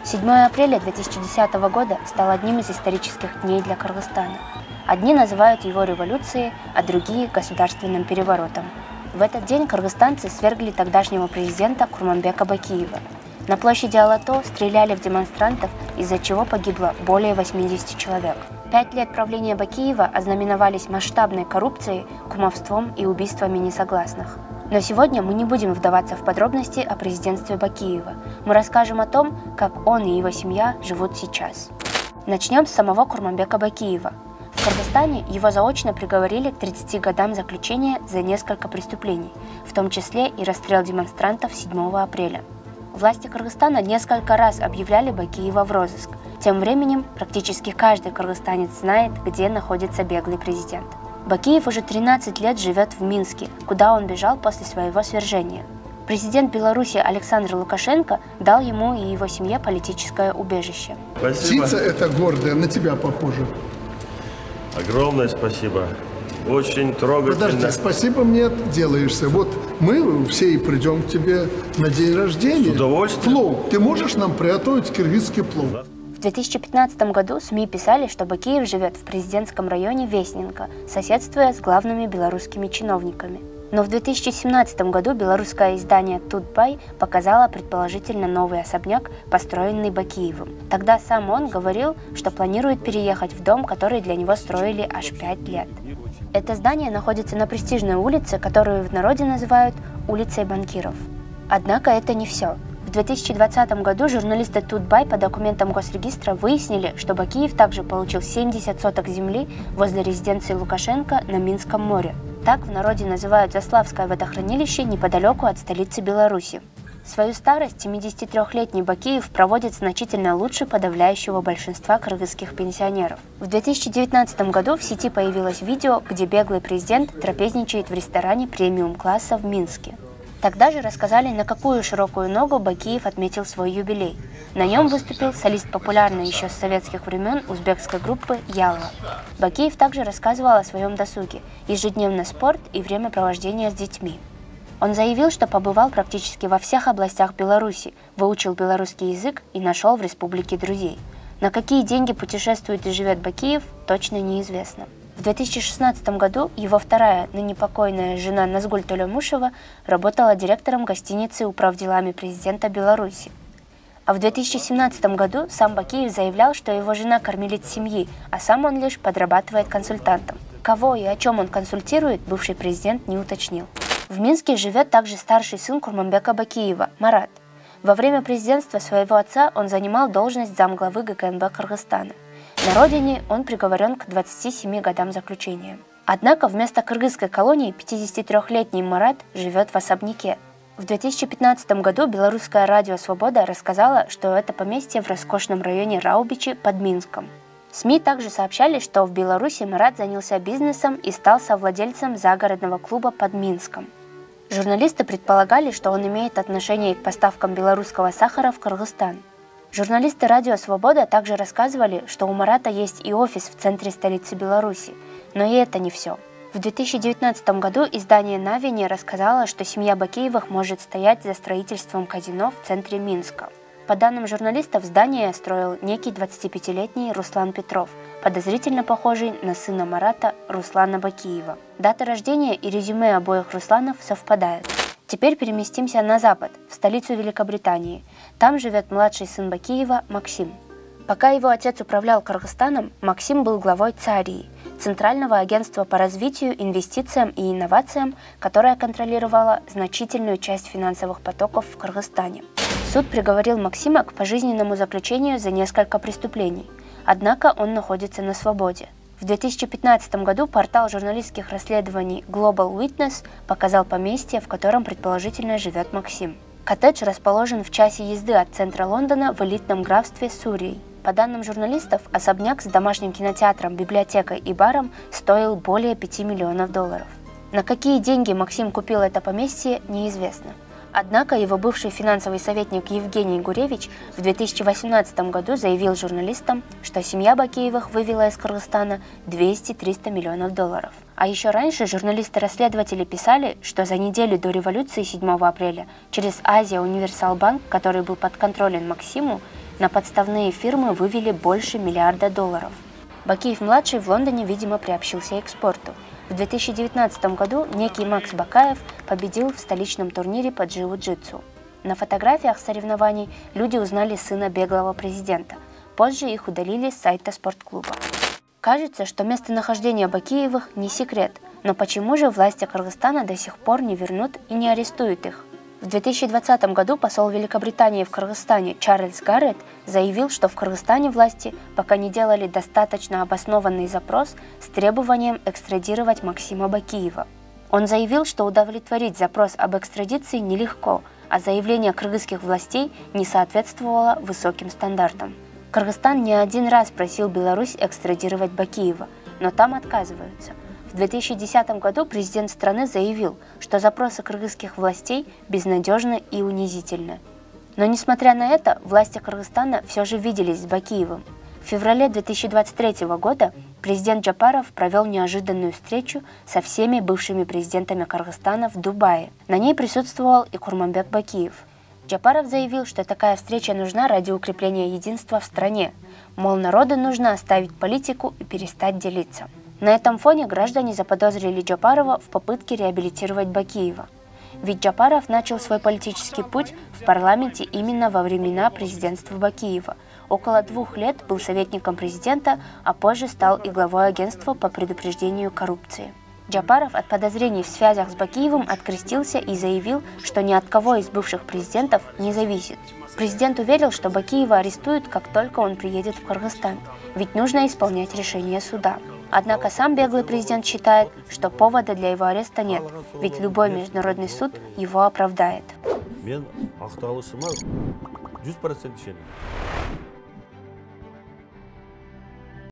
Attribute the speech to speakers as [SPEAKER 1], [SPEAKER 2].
[SPEAKER 1] 7 апреля 2010 года стал одним из исторических дней для Кыргызстана. Одни называют его революцией, а другие – государственным переворотом. В этот день кыргызстанцы свергли тогдашнего президента Курманбека Бакиева. На площади Алато стреляли в демонстрантов, из-за чего погибло более 80 человек. 5 лет правления Бакиева ознаменовались масштабной коррупцией, кумовством и убийствами несогласных. Но сегодня мы не будем вдаваться в подробности о президентстве Бакиева. Мы расскажем о том, как он и его семья живут сейчас. Начнем с самого Курманбека Бакиева. В Кыргызстане его заочно приговорили к 30 годам заключения за несколько преступлений, в том числе и расстрел демонстрантов 7 апреля. Власти Кыргызстана несколько раз объявляли Бакиева в розыск. Тем временем практически каждый кыргызстанец знает, где находится беглый президент. Бакиев уже 13 лет живет в Минске, куда он бежал после своего свержения. Президент Беларуси Александр Лукашенко дал ему и его семье политическое убежище.
[SPEAKER 2] Спасибо. Птица эта гордая, на тебя похожа.
[SPEAKER 3] Огромное спасибо. Очень трогательно.
[SPEAKER 2] Подожди, спасибо мне делаешься. Вот мы все и придем к тебе на день рождения.
[SPEAKER 3] С удовольствием.
[SPEAKER 2] Плов. Ты можешь нам приготовить киргизский плов?
[SPEAKER 1] В 2015 году СМИ писали, что Бакиев живет в президентском районе Весненко, соседствуя с главными белорусскими чиновниками. Но в 2017 году белорусское издание «Тутбай» показало предположительно новый особняк, построенный Бакиевым. Тогда сам он говорил, что планирует переехать в дом, который для него строили аж 5 лет. Это здание находится на престижной улице, которую в народе называют «улицей банкиров». Однако это не все. В 2020 году журналисты Тутбай по документам Госрегистра выяснили, что Бакиев также получил 70 соток земли возле резиденции Лукашенко на Минском море. Так в народе называют Заславское водохранилище неподалеку от столицы Беларуси. Свою старость 73-летний Бакиев проводит значительно лучше подавляющего большинства кыргызских пенсионеров. В 2019 году в сети появилось видео, где беглый президент трапезничает в ресторане премиум-класса в Минске. Тогда же рассказали, на какую широкую ногу Бакиев отметил свой юбилей. На нем выступил солист популярной еще с советских времен узбекской группы «Ялла». Бакиев также рассказывал о своем досуге, ежедневный спорт и времяпровождение с детьми. Он заявил, что побывал практически во всех областях Беларуси, выучил белорусский язык и нашел в республике друзей. На какие деньги путешествует и живет Бакиев, точно неизвестно. В 2016 году его вторая, ныне покойная жена Назгуль Толемушева работала директором гостиницы управделами президента Беларуси. А в 2017 году сам Бакиев заявлял, что его жена кормилец семьи, а сам он лишь подрабатывает консультантом. Кого и о чем он консультирует, бывший президент не уточнил. В Минске живет также старший сын Курманбека Бакиева, Марат. Во время президентства своего отца он занимал должность замглавы ГКНБ Кыргызстана. На родине он приговорен к 27 годам заключения. Однако вместо кыргызской колонии 53-летний Марат живет в особняке. В 2015 году белорусское радио «Свобода» рассказало, что это поместье в роскошном районе Раубичи под Минском. СМИ также сообщали, что в Беларуси Марат занялся бизнесом и стал совладельцем загородного клуба под Минском. Журналисты предполагали, что он имеет отношение к поставкам белорусского сахара в Кыргызстан. Журналисты радио «Свобода» также рассказывали, что у Марата есть и офис в центре столицы Беларуси. Но и это не все. В 2019 году издание «Навини» рассказало, что семья Бакиевых может стоять за строительством казино в центре Минска. По данным журналистов, здание строил некий 25-летний Руслан Петров, подозрительно похожий на сына Марата Руслана Бакиева. Дата рождения и резюме обоих Русланов совпадают. Теперь переместимся на запад, в столицу Великобритании. Там живет младший сын Бакиева Максим. Пока его отец управлял Кыргызстаном, Максим был главой ЦАРИ, Центрального агентства по развитию, инвестициям и инновациям, которое контролировало значительную часть финансовых потоков в Кыргызстане. Суд приговорил Максима к пожизненному заключению за несколько преступлений. Однако он находится на свободе. В 2015 году портал журналистских расследований Global Witness показал поместье, в котором предположительно живет Максим. Коттедж расположен в часе езды от центра Лондона в элитном графстве Суррей. По данным журналистов, особняк с домашним кинотеатром, библиотекой и баром стоил более 5 миллионов долларов. На какие деньги Максим купил это поместье, неизвестно. Однако его бывший финансовый советник Евгений Гуревич в 2018 году заявил журналистам, что семья Бакиевых вывела из Кыргызстана 200-300 миллионов долларов. А еще раньше журналисты-расследователи писали, что за неделю до революции 7 апреля через Азия Универсал Банк, который был подконтролен Максиму, На подставные фирмы вывели больше $1 миллиарда. Бакиев-младший в Лондоне, видимо, приобщился к спорту. В 2019 году некий Макс Бакаев победил в столичном турнире по джиу-джитсу. На фотографиях соревнований люди узнали сына беглого президента. Позже их удалили с сайта спортклуба. Кажется, что местонахождение Бакиевых не секрет, но почему же власти Кыргызстана до сих пор не вернут и не арестуют их? В 2020 году посол Великобритании в Кыргызстане Чарльз Гарретт заявил, что в Кыргызстане власти пока не делали достаточно обоснованный запрос с требованием экстрадировать Максима Бакиева. Он заявил, что удовлетворить запрос об экстрадиции нелегко, а заявление кыргызских властей не соответствовало высоким стандартам. Кыргызстан не один раз просил Беларусь экстрадировать Бакиева, но там отказываются. В 2010 году президент страны заявил, что запросы кыргызских властей безнадежны и унизительны. Но несмотря на это, власти Кыргызстана все же виделись с Бакиевым. В феврале 2023 года президент Джапаров провел неожиданную встречу со всеми бывшими президентами Кыргызстана в Дубае. На ней присутствовал и Курманбек Бакиев. Джапаров заявил, что такая встреча нужна ради укрепления единства в стране. Мол, народу нужно оставить политику и перестать делиться. На этом фоне граждане заподозрили Джапарова в попытке реабилитировать Бакиева. Ведь Джапаров начал свой политический путь в парламенте именно во времена президентства Бакиева. Около 2 лет был советником президента, а позже стал и главой агентства по предупреждению коррупции. Джапаров от подозрений в связях с Бакиевым открестился и заявил, что ни от кого из бывших президентов не зависит. Президент уверил, что Бакиева арестуют, как только он приедет в Кыргызстан, ведь нужно исполнять решение суда. Однако сам беглый президент считает, что повода для его ареста нет, ведь любой международный суд его оправдает.
[SPEAKER 3] Мен ақталышыма 100%